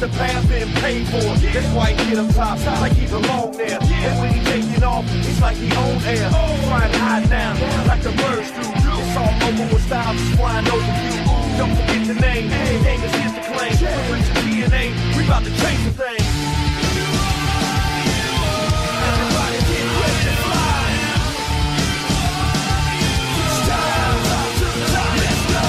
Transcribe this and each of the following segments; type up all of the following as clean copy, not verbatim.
the path been paid for. That's why he get up top, like he belong there. And when he taking off, it's like he own air. Trying to hide down, like the birds do. It's all over with styles just flying over you. Don't forget the name, the name is his to claim. With your DNA, we about to change the thing. Everybody get ready to fly. It's time to the top, let's go.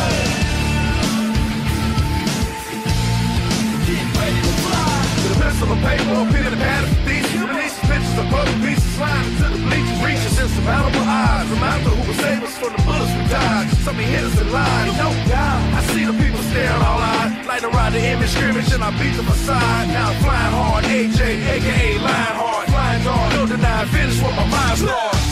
Get ready to fly. To the pencil of paper, or pen and pad of thesis. Release pictures of puzzle pieces, sliding to the bleachers, reaches insurmountable odds. Reminder who will save us from the bullets we dodge. Some hit us in line, no doubt. I see the people staring all eyed, like to ride the image scrimmage and I beat them aside. Now I'm flying hard, AJ, aka Lionheart, flying hard, no deny, finish what my mind starts.